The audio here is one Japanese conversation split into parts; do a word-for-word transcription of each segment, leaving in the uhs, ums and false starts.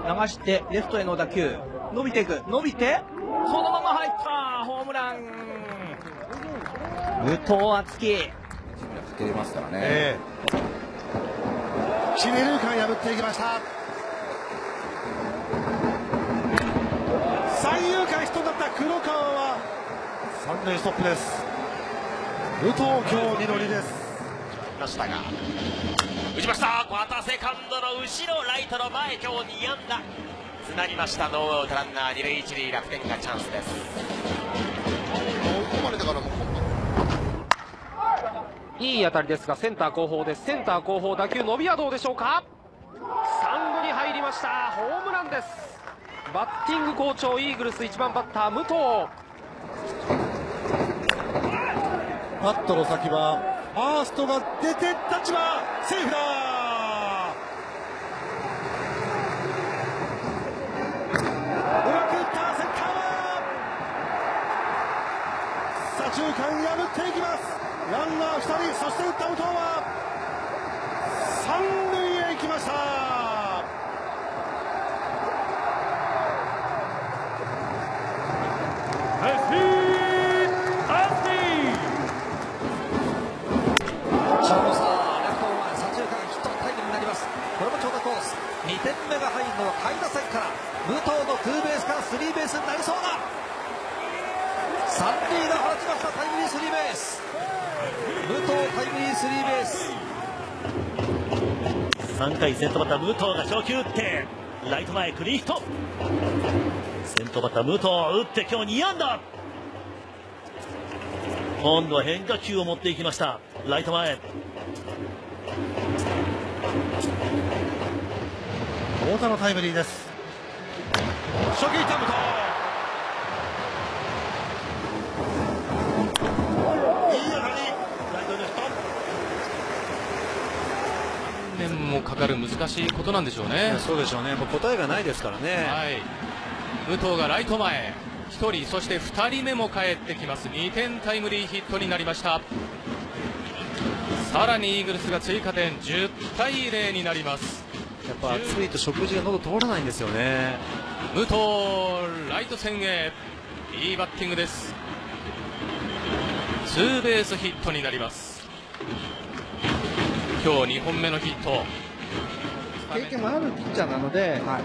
流してレフトへの打球、伸びていく、伸びてそのまま入った、ホームラン。武藤敦樹かけれますからね、 えー、一、二塁間破っていきました。三遊間ヒットだった黒川は三塁ストップです。武藤今日二の二です。 ましたが打ちました。クワタセカンドの後ろ、ライトの前、今日に安打つなぎました。ノーアウトランナー二塁一塁、楽天がチャンスです。 追い込まれてからもいい当たりですがセンター後方です。センター後方、打球伸びはどうでしょうか。三塁に入りました。ホームランです。バッティング好調、イーグルスいちばんバッター武藤。 バットの先はファーストが出てタッチはセーフだ。うまく打ったセンターは左中間破っていきます。ランナーふたり、そして打った武藤は三塁へ行きました。 にてんめが入るのは下位打線から、武藤のツーベースからスリーベースになりそうだ。三塁が放ちました。タイムリースリーベース、武藤タイムリースリーベース。 さんかい先頭バッター武藤が初球打ってライト前クリーンヒット。先頭バッター武藤打って今日に安打。今度は変化球を持っていきました。ライト前、 太田のタイムリーです。初球いった武藤、いい当たり、ライトへのヒット。 年もかかる難しいことなんでしょうね。 そうでしょうね。もう答えがないですからね。 はい、武藤がライト前ひとり、そしてふたりめも帰ってきます。にてんタイムリーヒットになりました。さらにイーグルスが追加点、じゅったいゼロになります。 やっぱ暑いと食事が喉通らないんですよね。 武藤ライト線へ、いいバッティングです。ツーベースヒットになります。今日にほんめのヒット。 経験もあるピッチャーなので、はい、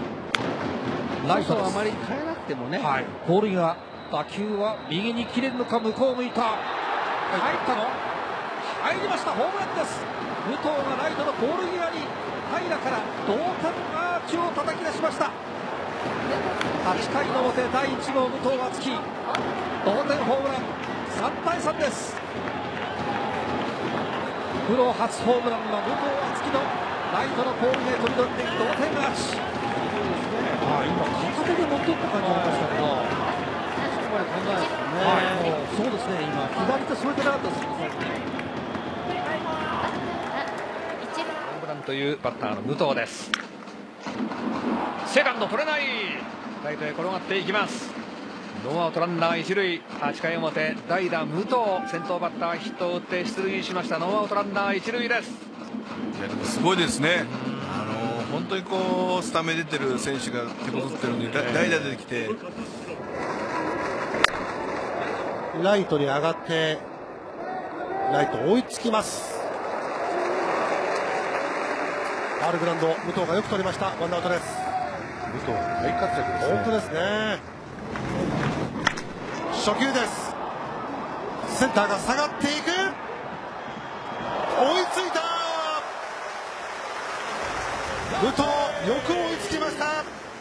ライトはあまり変えなくてもね、はい、 ポール際、打球は右に切れるのか、向こう向いた、入ったの、入りました。ホームランです。武藤がライトのポール際に平から同点アーチを叩き出しました。はちかいの表、だいいち号武藤敦樹、同点ホームラン、さんたいさんです。プロ初ホームランは武藤敦樹のライトのポールへ飛び乗って同点アーチ。あ、今片手で持っていった感じありましたけど、そこまで考えないですよね。はい、もうそうですね。今左手添えてなかったですね。 というバッターの武藤です。セカンド取れない、ライトへ転がっていきます。ノーアウトランナー一塁、はちかい表、代打武藤、先頭バッターヒットを打って出塁しました。ノーアウトランナー一塁です。 いやでもすごいですね。あの本当にこうスタメン出てる選手が手こずってるのに代打出てきて、 ライトに上がってライト追いつきます。ファウルグラウンド、武藤がよく取りました。ワンアウトです。武藤大活躍ですね。本当ですね。初球です。センターが下がっていく、追いついた。武藤よく追いつきました。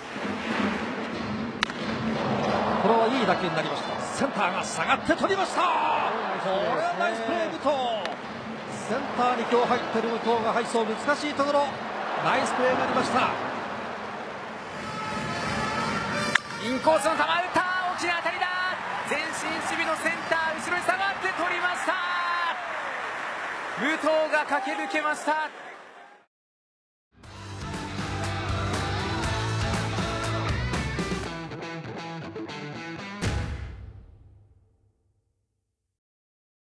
これはいい打球になりました。センターが下がって取りました。これはナイスプレー、武藤。センターに今日入っている武藤が配送難しいところ、ナイスプレーになりました。 インコースの球打った、大きな当たりだ。前進守備のセンター、後ろに下がって取りました。武藤が駆け抜けました。